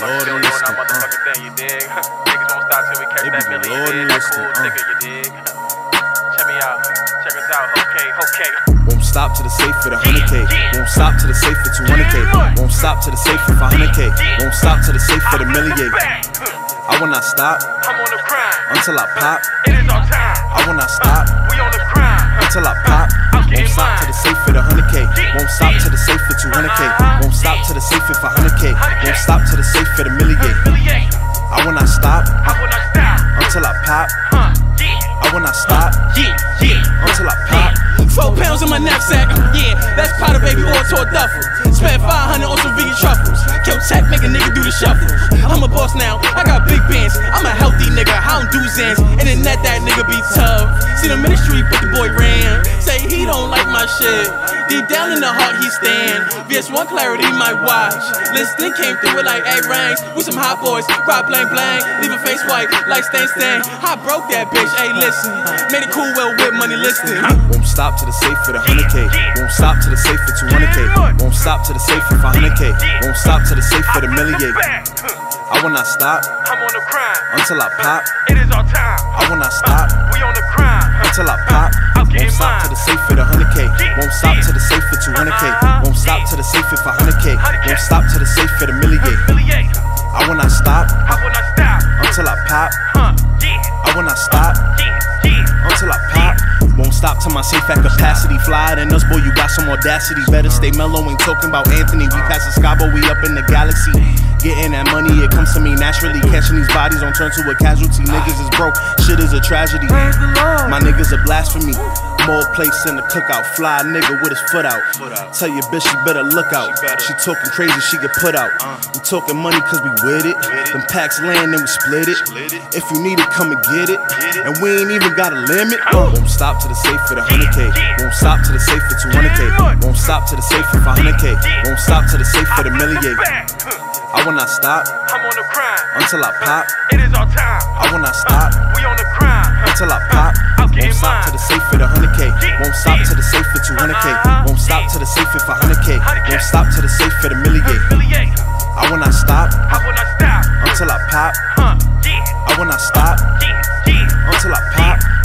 I'm still doing our motherfucking thing, you dig? Niggas won't stop till we catch that million, you dig? That cool nigga, you dig? Check me out, check us out, okay. Won't stop to the safe for the 100K. Won't stop to the safe for 200K. Won't stop to the safe for 500K. Won't stop to the safe for the million. I will not stop. I'm on the grind until I pop. It is our time. I will not stop. We on the grind until I pop. Won't stop to the safe for the 100K. Won't stop to the safe for 200K. Won't stop to the safe for 500K. Won't stop to the safe for the million. I will not stop. Until I pop. I will not stop. Until I pop. 4 pounds in my knapsack, yeah, that's powder baby or to a duffel. Spent 500 on some vegan truffles. Kill tech, make a nigga do the shuffle. I'm a boss now, I got big bands. I'm a healthy nigga, I don't do Zans. And then that nigga be tough. See the ministry, but the boy ran. Say he don't like my shit. Deep down in the heart he stand. VS1 clarity my watch. Listing came through with like 8 rings. We some hot boys, rock blank blank. Leave a face white like stain. I broke that bitch, hey listen. Made it cool well with money listing. Won't stop to the safe for the 100K. Won't stop to the safe for 200K. Won't stop to the safe for 500K. Won't stop to the safe for the million. I will not stop. I'm on the grind until I pop. It is our time. I will not stop. We on the grind until I pop. Won't stop to the safe for the 100K. Won't stop to the safe for 200K. Won't stop to the safe for 500K. Won't stop to the safe for the million. I will not stop. Until I pop. I will not stop. Until I pop. Won't stop till my safe at capacity. Flyer than us, boy, you got some audacity. Better stay mellow, ain't talking about Anthony. We past the sky, but we up in the galaxy. Getting that money, it comes to me naturally. Catching these bodies don't turn to a casualty. Niggas is broke, shit is a tragedy. My niggas are blasphemy. More plates in the cookout. Fly nigga with his foot out. Tell your bitch she better look out. She talking crazy, she get put out. We talking money cause we with it. Them packs land and we split it. If you need it, come and get it. And we ain't even got a limit. Won't stop to the safe for the 100K. Won't stop to the safe for 200K. Won't stop to the safe for 500K. Won't stop to the safe for the million. I will not stop. I'm on the grind until I pop. It is our time. I will not stop. We on the grind until I pop. Won't stop to the safe for the 100K. Won't stop to the safe for 200K. Won't stop to the safe for 500K. Won't stop to the safe for the million. I will not stop. Until I pop. I will not stop. Until I pop.